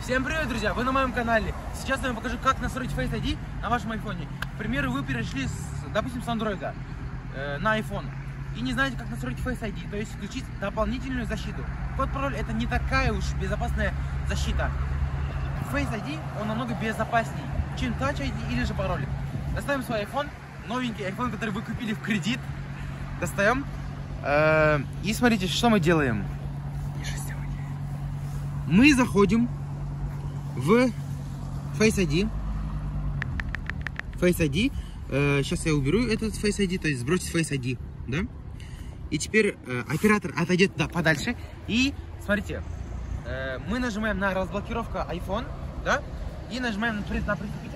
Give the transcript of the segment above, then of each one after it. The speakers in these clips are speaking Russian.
Всем привет, друзья! Вы на моем канале. Сейчас я вам покажу, как настроить Face ID на вашем айфоне. К примеру, вы перешли, допустим, с Android на iPhone и не знаете, как настроить Face ID, то есть включить дополнительную защиту. Код-пароль — это не такая уж безопасная защита. Face ID, он намного безопаснее, чем Touch ID или же пароль. Достаем свой iPhone, новенький iPhone, который вы купили в кредит. Достаем. И смотрите, что мы делаем. Мы заходим в Face ID. Сейчас я уберу этот Face ID, то есть сбросить Face ID, да? И теперь оператор отойдет подальше. И смотрите, мы нажимаем на разблокировку iPhone, да? И нажимаем на приступить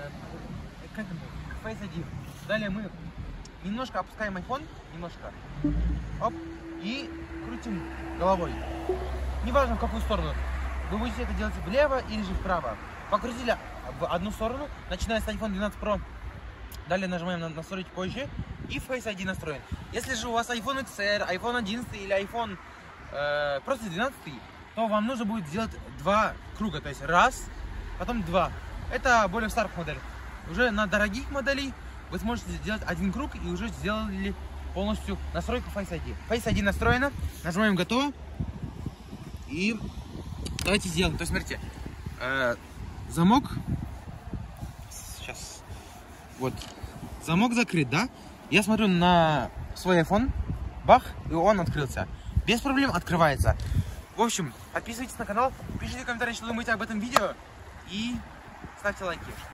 Face ID. Далее мы немножко опускаем iPhone, немножко, оп, и крутим головой. Неважно в какую сторону. Вы будете это делать влево или же вправо. Покрутили в одну сторону, начиная с iPhone 12 Pro. Далее нажимаем на настроить позже. И Face ID настроен. Если же у вас iPhone XR, iPhone 11 или iPhone просто 12, то вам нужно будет сделать два круга. То есть раз, потом два. Это более в старых моделях. Уже на дорогих моделей вы сможете сделать один круг и уже сделали полностью настройку Face ID. Face ID настроена. Нажимаем готово. И давайте сделаем. То есть смотрите, замок. Сейчас. Вот. Замок закрыт, да? Я смотрю на свой iPhone. Бах, и он открылся. Без проблем открывается. В общем, подписывайтесь на канал, пишите комментарии, что думаете об этом видео. И ставьте лайки.